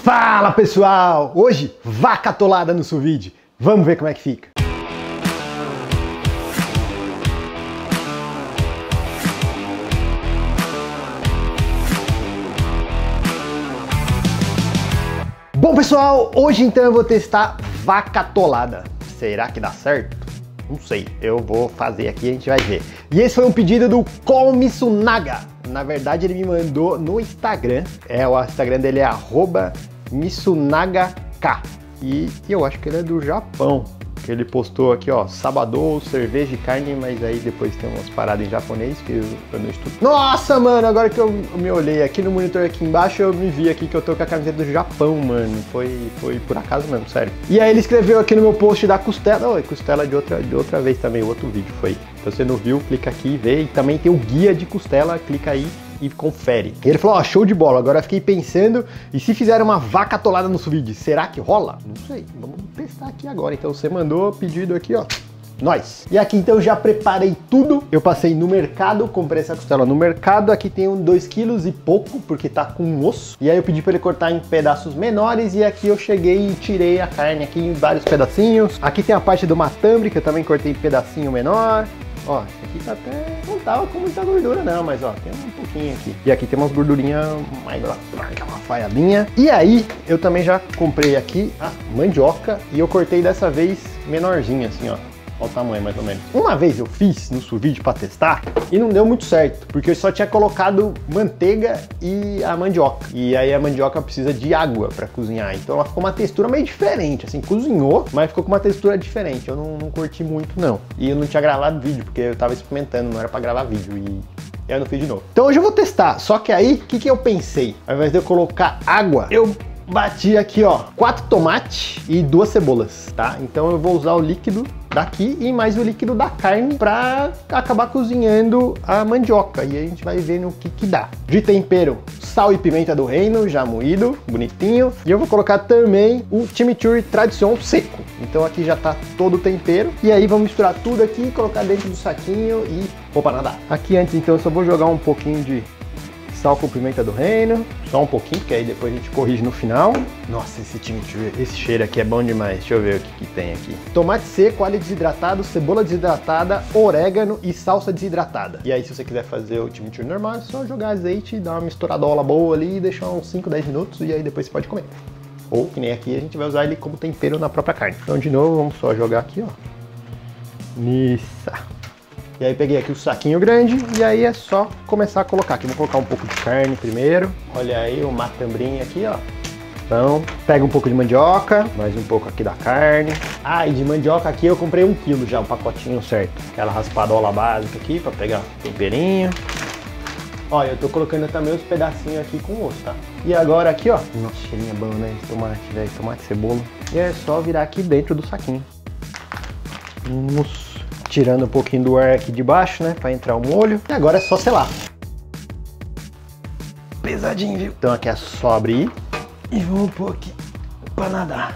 Fala pessoal! Hoje, vaca atolada no sous vide. Vamos ver como é que fica. Bom pessoal, hoje então eu vou testar vaca atolada. Será que dá certo? Não sei, eu vou fazer aqui e a gente vai ver. E esse foi um pedido do Col Mitsunaga. Na verdade ele me mandou no Instagram. O Instagram dele é @mitsunagak. E eu acho que ele é do Japão. Que ele postou aqui, ó, sabadão, cerveja e carne, mas aí depois tem umas paradas em japonês que eu não estudo. Nossa, mano, agora que eu me olhei aqui no monitor aqui embaixo, eu me vi aqui que eu tô com a camiseta do Japão, mano. Foi por acaso mesmo, sério. E aí ele escreveu aqui no meu post da costela, ó, costela de outra vez também, outro vídeo foi. Se você não viu, clica aqui e vê. E também tem o guia de costela, clica aí e confere. E ele falou, ó, show de bola. Agora eu fiquei pensando, e se fizer uma vaca atolada no sous vide, será que rola? Não sei, vamos testar aqui agora. Então você mandou pedido aqui, ó. Nós. E aqui então eu já preparei tudo. Eu passei no mercado, comprei essa costela no mercado. Aqui tem 2 quilos e pouco, porque tá com osso. E aí eu pedi para ele cortar em pedaços menores. E aqui eu cheguei e tirei a carne aqui em vários pedacinhos. Aqui tem a parte do matambre, que eu também cortei em pedacinho menor. Ó, esse aqui tá até... não tava com muita gordura não, mas ó, tem um pouquinho aqui. E aqui tem umas gordurinhas mais... uma falhadinha. E aí, eu também já comprei aqui a mandioca e eu cortei dessa vez menorzinha, assim, ó. Olha o tamanho, mais ou menos. Uma vez eu fiz no sous vide pra testar e não deu muito certo, porque eu só tinha colocado manteiga e a mandioca. E aí a mandioca precisa de água pra cozinhar, então ela ficou uma textura meio diferente, assim, cozinhou, mas ficou com uma textura diferente. Eu não curti muito, não. E eu não tinha gravado vídeo, porque eu tava experimentando, não era pra gravar vídeo e... eu não fiz de novo. Então hoje eu vou testar, só que aí, o que eu pensei? Ao invés de eu colocar água, eu bati aqui, ó, 4 tomates e 2 cebolas, tá? Então eu vou usar o líquido daqui e mais o líquido da carne pra acabar cozinhando a mandioca. E aí a gente vai ver no que dá. De tempero, sal e pimenta do reino, já moído, bonitinho. E eu vou colocar também o chimichurri tradicional seco. Então aqui já tá todo o tempero. E aí vamos misturar tudo aqui, colocar dentro do saquinho e vou para nadar. Aqui antes então eu só vou jogar um pouquinho de sal com pimenta do reino, só um pouquinho, porque aí depois a gente corrige no final. Nossa, esse cheiro aqui é bom demais. Deixa eu ver o que tem aqui. Tomate seco, alho desidratado, cebola desidratada, orégano e salsa desidratada. E aí se você quiser fazer o chimichurri normal, é só jogar azeite, dar uma misturadola boa ali e deixar uns 5, 10 minutos e aí depois você pode comer. Ou, que nem aqui, a gente vai usar ele como tempero na própria carne. Então de novo, vamos só jogar aqui, ó. Isso. E aí peguei aqui o saquinho grande e aí é só começar a colocar. Aqui vou colocar um pouco de carne primeiro. Olha aí o matambrinho aqui, ó. Então, pega um pouco de mandioca, mais um pouco aqui da carne. Ah, e de mandioca aqui eu comprei 1 quilo já, um pacotinho certo. Aquela raspadola básica aqui pra pegar temperinho. Ó, eu tô colocando também os pedacinhos aqui com osso, tá? E agora aqui, ó. Nossa, cheirinho bom, né? Esse tomate, velho. Tomate, cebola. E é só virar aqui dentro do saquinho. Nossa. Tirando um pouquinho do ar aqui de baixo, né, para entrar o molho. E agora é só selar. Pesadinho, viu? Então aqui é só abrir e vamos pôr aqui para nadar.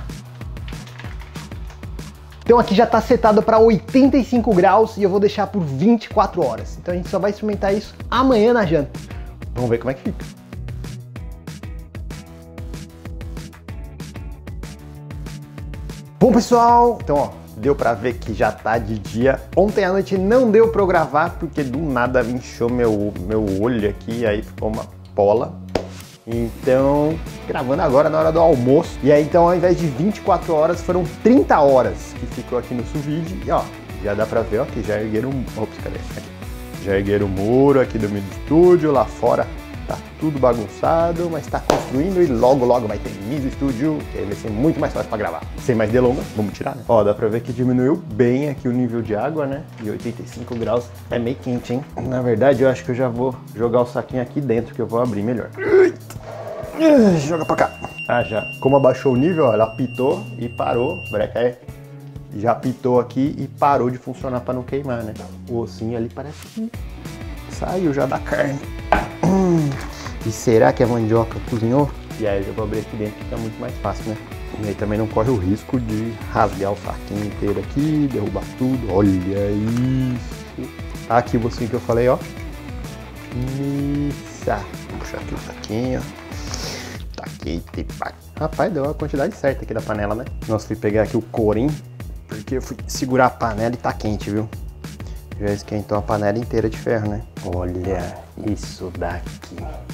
Então aqui já tá setado para 85 graus e eu vou deixar por 24 horas. Então a gente só vai experimentar isso amanhã na janta. Vamos ver como é que fica. Bom pessoal, então ó, deu pra ver que já tá de dia. Ontem à noite não deu pra eu gravar, porque do nada inchou meu olho aqui, aí ficou uma pola. Então, gravando agora na hora do almoço. E aí então, ao invés de 24 horas, foram 30 horas que ficou aqui no sous vide. E ó, já dá pra ver, ó, que já ergueram... Ops, cadê? Aqui. Já ergueram o muro aqui do meu estúdio, lá fora tá tudo bagunçado, mas tá construindo e logo vai ter Miso Studio, que aí vai ser muito mais fácil pra gravar. Sem mais delongas, vamos tirar, né? Ó, dá pra ver que diminuiu bem aqui o nível de água, né? E 85 graus é meio quente, hein? Na verdade, eu acho que eu já vou jogar o saquinho aqui dentro, que eu vou abrir melhor. Joga pra cá. Ah, já. Como abaixou o nível, ó, ela apitou e parou. Breca já apitou aqui e parou de funcionar pra não queimar, né? O ossinho ali parece que saiu já da carne. E será que a mandioca cozinhou? E aí eu já vou abrir aqui dentro, que tá muito mais fácil, né? E aí também não corre o risco de rasgar o saquinho inteiro aqui, derrubar tudo. Olha isso! Aqui o ossinho que eu falei, ó. Isso! Vou puxar aqui o saquinho. Tá aqui Rapaz, deu a quantidade certa aqui da panela, né? Nossa, fui pegar aqui o corim, porque eu fui segurar a panela e tá quente, viu? Já esquentou a panela inteira de ferro, né? Olha isso daqui.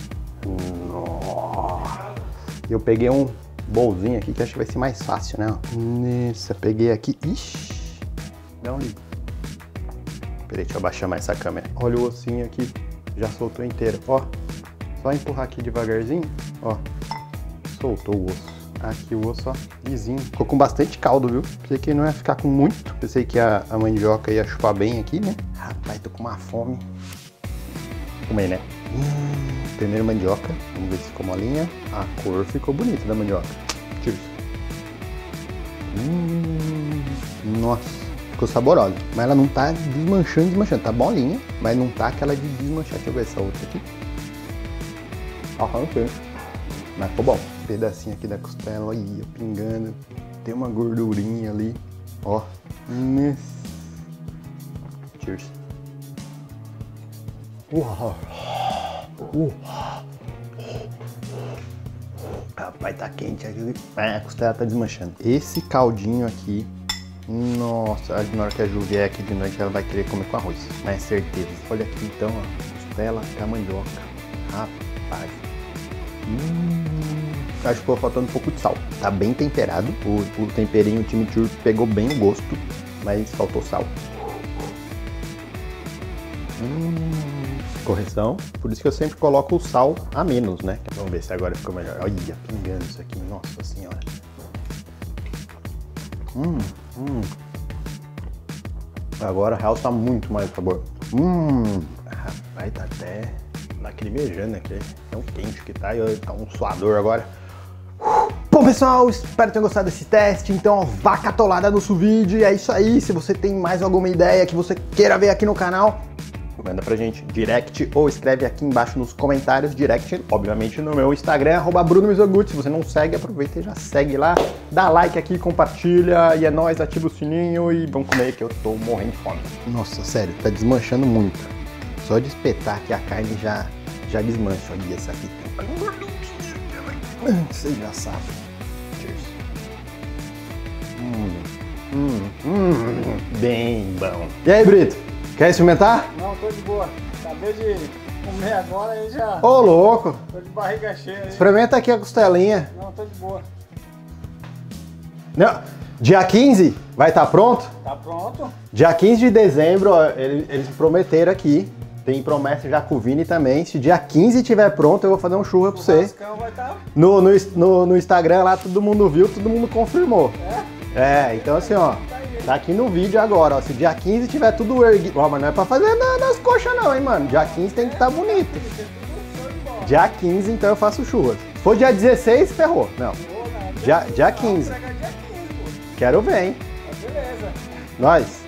Nossa. Eu peguei um bolzinho aqui que acho que vai ser mais fácil, né? Nessa, peguei aqui. Ixi, dá um ligo. Peraí, deixa eu abaixar mais essa câmera. Olha o ossinho aqui, já soltou inteiro. Ó, só empurrar aqui devagarzinho, ó. Soltou o osso. Aqui o osso, ó, lisinho. Ficou com bastante caldo, viu? Pensei que não ia ficar com muito. Pensei que a mandioca ia chupar bem aqui, né? Rapaz, tô com uma fome. Vou comer, né? Primeiro mandioca. Vamos ver se ficou molinha. A cor ficou bonita da mandioca. Cheers. Nossa, ficou saborosa. Mas ela não tá desmanchando. Tá bolinha, mas não tá aquela de desmanchar. Deixa eu ver essa outra aqui. Arranquei. Mas ficou bom. Pedacinho aqui da costela, olha, pingando. Tem uma gordurinha ali. Ó. Cheers. Rapaz, tá quente aqui. A costela tá desmanchando. Esse caldinho aqui. Nossa, na hora que a Ju vier aqui de noite, ela vai querer comer com arroz. Mas é certeza. Olha aqui então, ó. Costela com a mandioca. Rapaz. Acho que ficou faltando um pouco de sal. Tá bem temperado. O temperinho, o chimichurri pegou bem o gosto, mas faltou sal. Correção. Por isso que eu sempre coloco o sal a menos, né? Vamos ver se agora ficou melhor. Olha, pingando isso aqui. Nossa senhora. Agora realça muito mais o sabor. Rapaz, tá até lacrimejando aqui. Tão quente que tá. Tá um suador agora. Bom, pessoal, espero que tenham gostado desse teste. Então, vaca atolada no sous vide. É isso aí. Se você tem mais alguma ideia que você queira ver aqui no canal, manda pra gente direct ou escreve aqui embaixo nos comentários. Direct, obviamente, no meu Instagram, @BrunoMizoguchi. Se você não segue, aproveita e já segue lá. Dá like aqui, compartilha. E é nóis, ativa o sininho e vamos comer que eu tô morrendo de fome. Nossa, sério, tá desmanchando muito. Só de espetar aqui a carne já desmancha. Olha essa aqui. Você já sabe. Cheers. Bem bom. E aí, Brito? Quer experimentar? Não, tô de boa. Acabei de comer agora e já... Ô, louco. Tô de barriga cheia. Experimenta aqui a costelinha. Não, tô de boa. Não, dia 15 vai estar pronto? Tá pronto. Dia 15 de dezembro, ó, eles prometeram aqui. Tem promessa já com o Vini também. Se dia 15 estiver pronto, eu vou fazer um churra pra você. Vai estar... No Instagram lá, todo mundo viu, todo mundo confirmou. É, então assim, ó. Tá aqui no vídeo agora, ó. Se dia 15 tiver tudo erguido. Ó, mas não é pra fazer nas coxas não, hein, mano. Dia 15 tem que estar bonito. Dia 15, então eu faço churras. Se for dia 16, ferrou. Não. Dia 15. Quero ver, hein. Beleza. Nós.